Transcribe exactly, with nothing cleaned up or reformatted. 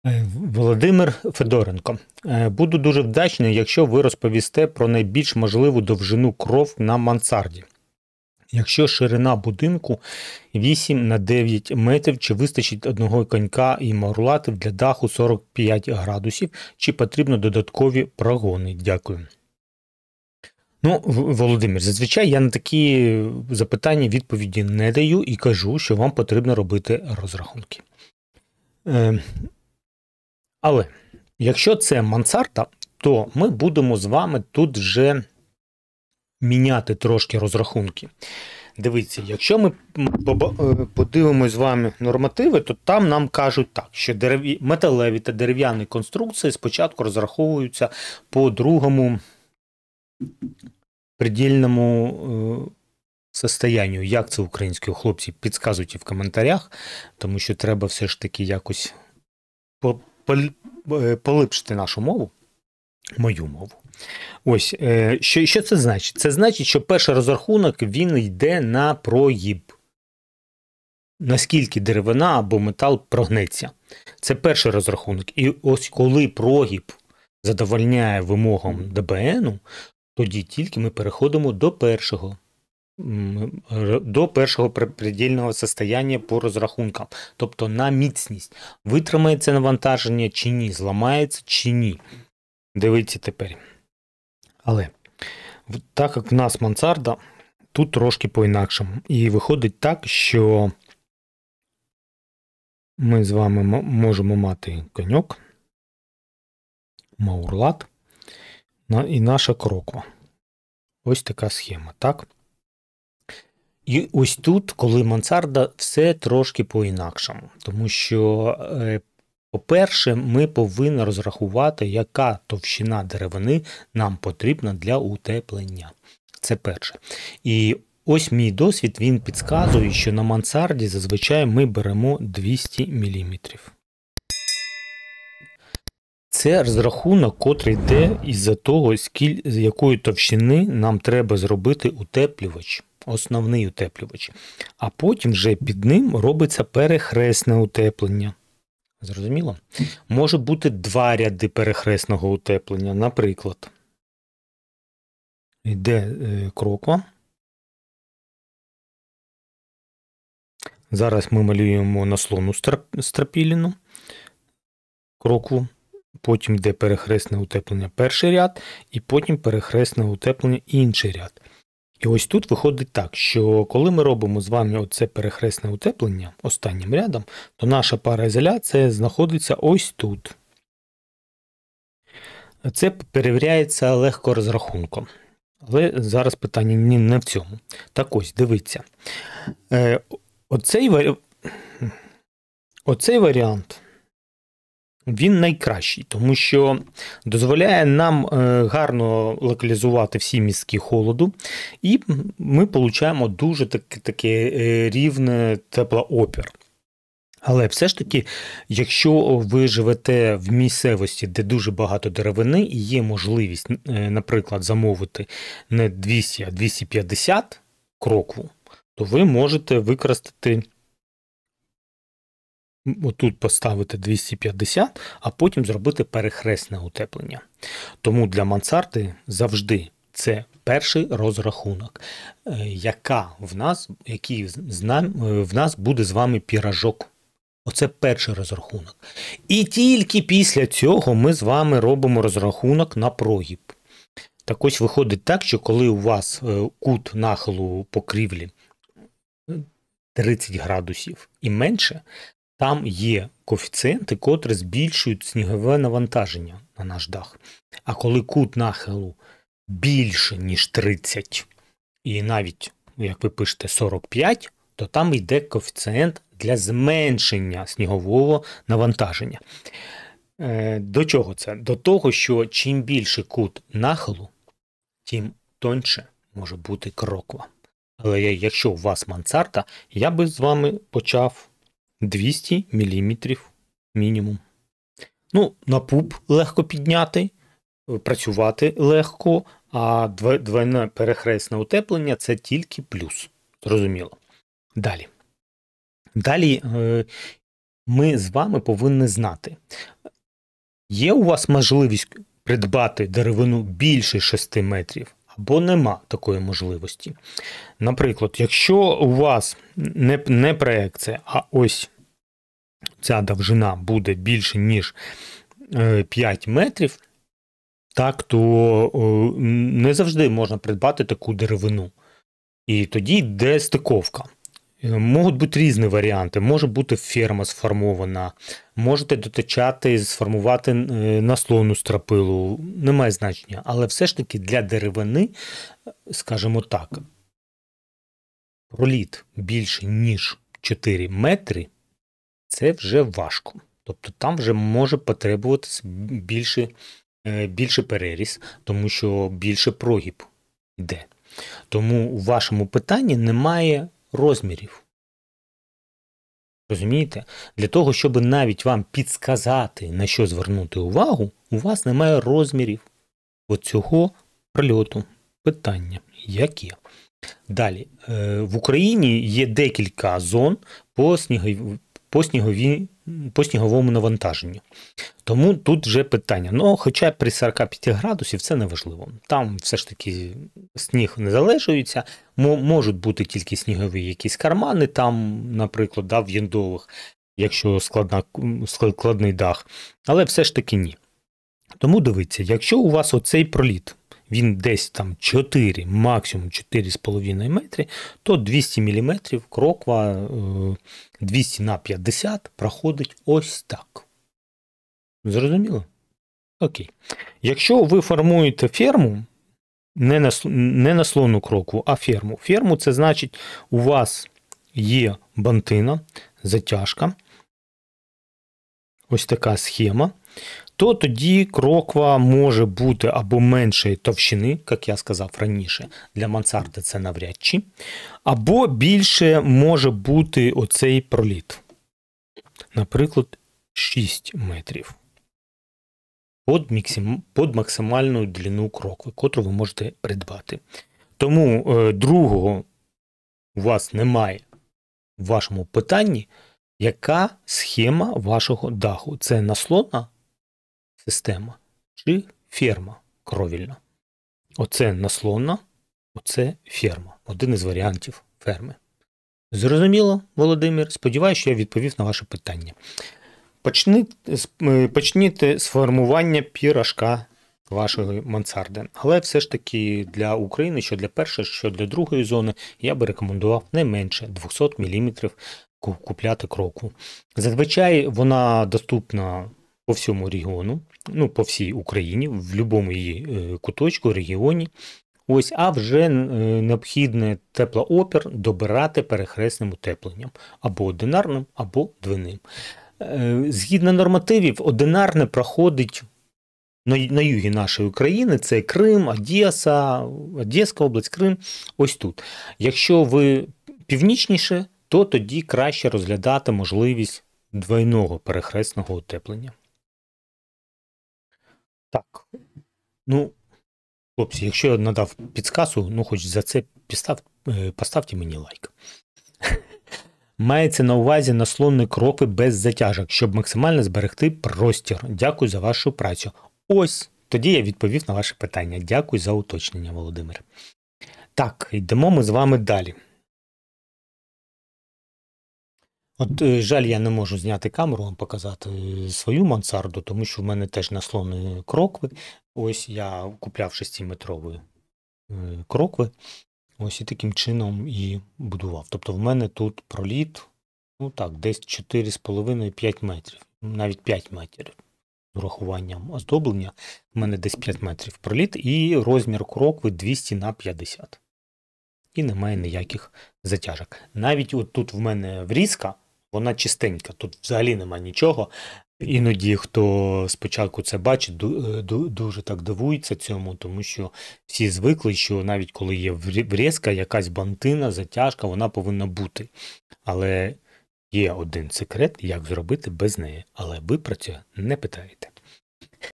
Е, Володимир Федоренко. Е, Буду дуже вдячний, якщо ви розповісте про найбільш можливу довжину кров на мансарді. Якщо ширина будинку вісім на дев'ять метрів, чи вистачить одного конька і маурлатів для даху сорок п'ять градусів, чи потрібно додаткові прогони? Дякую. Ну, В- Володимир, зазвичай я на такі запитання відповіді не даю і кажу, що вам потрібно робити розрахунки. Е, Але якщо це мансарда, то ми будемо з вами тут вже міняти трошки розрахунки. Дивіться, якщо ми подивимось з вами нормативи, то там нам кажуть так, що дерев... металеві та дерев'яні конструкції спочатку розраховуються по другому предельному е, состоянню. Як це українською, хлопці, підказуйте в коментарях, тому що треба все ж таки якось по... По... поліпшити нашу мову, мою мову. Ось, що, що це значить? Це значить, що перший розрахунок, він йде на прогиб. Наскільки деревина або метал прогнеться. Це перший розрахунок. І ось коли прогиб задовольняє вимогам ДБНу, тоді тільки ми переходимо до першого до першого предельного состояння по розрахункам. Тобто на міцність. Витримається навантаження чи ні, зламається чи ні. Дивіться тепер. Але, так як в нас мансарда, тут трошки по-інакшому. І виходить так, що ми з вами можемо мати коньок, маурлат і наша кроква. Ось така схема, так? І ось тут, коли мансарда, все трошки по-інакшому. Тому що, по-перше, ми повинні розрахувати, яка товщина деревини нам потрібна для утеплення. Це перше. І ось мій досвід, він підказує, що на мансарді зазвичай ми беремо двісті міліметрів. Це розрахунок, котрий йде із-за того, скіль, з якої товщини нам треба зробити утеплювач. Основний утеплювач. А потім вже під ним робиться перехресне утеплення. Зрозуміло? Може бути два ряди перехресного утеплення. Наприклад, йде е, кроква. Зараз ми малюємо наслонну стропіліну, крокву. Потім йде перехресне утеплення перший ряд, і потім перехресне утеплення інший ряд. І ось тут виходить так, що коли ми робимо з вами оце перехресне утеплення останнім рядом, то наша пароізоляція знаходиться ось тут. Це перевіряється легко розрахунком. Але зараз питання не в цьому. Так ось, дивіться. Оцей, варі... Оцей варіант, він найкращий, тому що дозволяє нам гарно локалізувати всі містки холоду, і ми отримуємо дуже таке, таке рівне теплоопір. Але все ж таки, якщо ви живете в місцевості, де дуже багато деревини, і є можливість, наприклад, замовити не двісті, а двісті п'ятдесят крокву, то ви можете використати отут поставити двісті п'ятдесят, а потім зробити перехресне утеплення. Тому для мансарди завжди це перший розрахунок, яка в нас, який в нас буде з вами піражок. Оце перший розрахунок. І тільки після цього ми з вами робимо розрахунок на прогиб. Так ось виходить так, що коли у вас кут нахилу покрівлі тридцять градусів і менше, там є коефіцієнти, котрі збільшують снігове навантаження на наш дах. А коли кут нахилу більше, ніж тридцять, і навіть, як ви пишете, сорок п'ять, то там йде коефіцієнт для зменшення снігового навантаження. До чого це? До того, що чим більше кут нахилу, тим тоньше може бути кроква. Але якщо у вас мансарда, я би з вами почав двісті міліметрів мінімум. Ну, на пуп легко підняти, працювати легко, а двойне перехресне утеплення – це тільки плюс. Зрозуміло. Далі. Далі ми з вами повинні знати. Є у вас можливість придбати деревину більше шести метрів, або нема такої можливості. Наприклад, якщо у вас не, не проекція, а ось ця довжина буде більше, ніж п'ять метрів, так, то не завжди можна придбати таку деревину. І тоді йде стиковка. Можуть бути різні варіанти. Може бути ферма сформована, можете дотачати, сформувати наслонну стропилу, немає значення. Але все ж таки для деревини, скажімо так, проліт більше, ніж чотири метри, це вже важко. Тобто там вже може потребуватися більше, більше переріз, тому що більше прогиб йде. Тому у вашому питанні немає розмірів. Розумієте? Для того, щоб навіть вам підсказати, на що звернути увагу, у вас немає розмірів оцього прольоту. Питання яке? Далі. В Україні є декілька зон по сніговій По, снігові, по сніговому навантаженню. Тому тут вже питання. Ну, хоча при сорок п'ять градусів це не важливо. Там все ж таки сніг не залежується. Можуть бути тільки снігові якісь кармани, там, наприклад, да, в єндових, якщо складна, складний дах. Але все ж таки ні. Тому дивіться, якщо у вас оцей проліт, він десь там чотири, максимум чотири з половиною метри, то двісті міліметрів кроква двісті на п'ятдесят проходить ось так. Зрозуміло? Окей. Якщо ви формуєте ферму, не, нас, не наслонну крокву, а ферму. Ферму – це значить, у вас є бантина, затяжка, ось така схема, то тоді кроква може бути або меншої товщини, як я сказав раніше, для мансарди це навряд чи, або більше може бути оцей проліт. Наприклад, шість метрів. Під максимальну длину крокви, котру ви можете придбати. Тому е, другого у вас немає в вашому питанні, яка схема вашого даху. Це наслонна система чи ферма кровільна. Оце наслонна, оце ферма. Один із варіантів ферми. Зрозуміло, Володимир? Сподіваюся, що я відповів на ваше питання. Почніть, почніть з формування пірашка вашої мансарди. Але все ж таки для України, що для першої, що для другої зони, я би рекомендував не менше двісті міліметрів купляти крокву. Зазвичай вона доступна по всьому регіону, ну, по всій Україні, в будь-якому її куточку, регіоні. Ось, а вже необхідне теплоопір добирати перехресним утепленням. Або одинарним, або двойним. Згідно нормативів, одинарне проходить на югі нашої України, це Крим, Одеса, Одеська область, Крим, ось тут. Якщо ви північніше, то тоді краще розглядати можливість двойного перехресного утеплення. Так, ну, хлопці, якщо я надав підсказку, ну хоч за це постав, поставте мені лайк. Мається на увазі наслонні крокви без затяжок, щоб максимально зберегти простір. Дякую за вашу працю. Ось, тоді я відповів на ваше питання. Дякую за уточнення, Володимир. Так, йдемо ми з вами далі. От, жаль, я не можу зняти камеру, вам показати свою мансарду, тому що в мене теж наслонні крокви. Ось я купляв шестиметрові крокви. Ось і таким чином і будував. Тобто в мене тут проліт, ну так, десь чотири з половиною - п'ять метрів. Навіть п'ять метрів. З урахуванням оздоблення. В мене десь п'ять метрів проліт і розмір крокви двісті на п'ятдесят. І немає ніяких затяжок. Навіть от тут в мене врізка, вона чистенька, тут взагалі немає нічого. Іноді, хто спочатку це бачить, дуже так дивується цьому, тому що всі звикли, що навіть коли є врізка, якась бантина, затяжка, вона повинна бути. Але є один секрет, як зробити без неї. Але ви про це не питаєте.